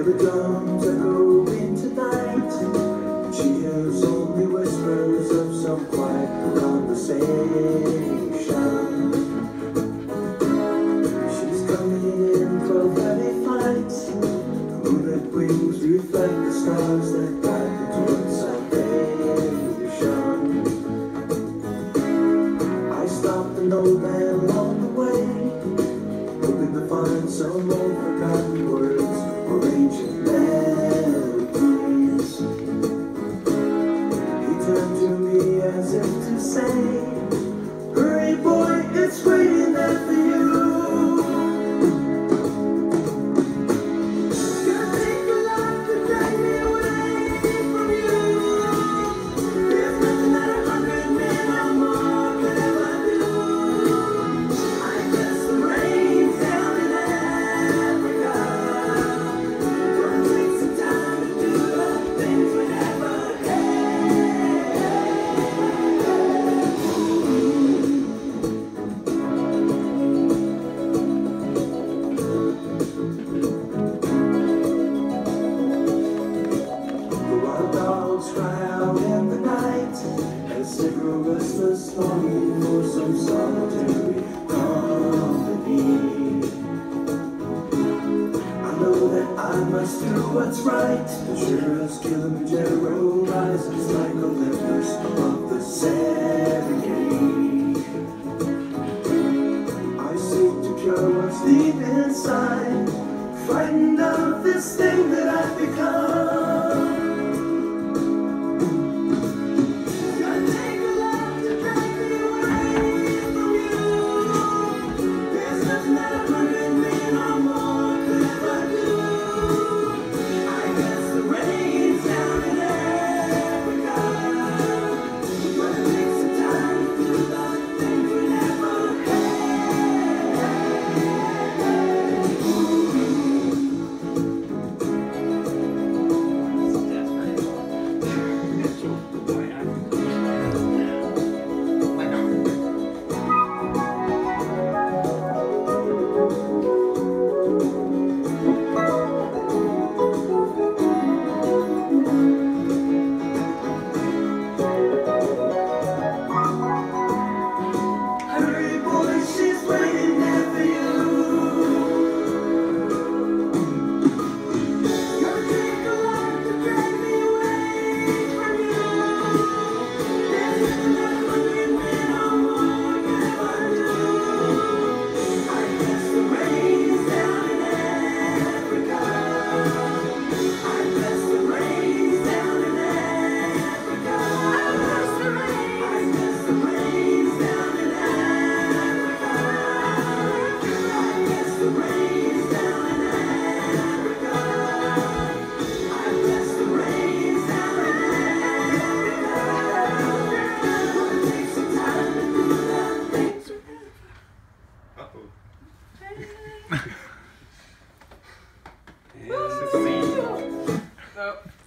the drums echo into night. She hears only whispers of some quiet conversation. She's coming in 12:30 flights. The moonlit wings reflect the stars that guide me towards salvation. I stopped an old man along the way, hoping to find some old forgotten words or ancient melodies. He turned to me as if to say, "Hurry boy, it's waiting there for you." Cry out in the night as they grow restless, longing for some solitary company. I know that I must do what's right, sure as Kilimanjaro rises like Olympus above the Serengeti. I seek to cure what's deep inside, frightened of this thing that I've become. Nope.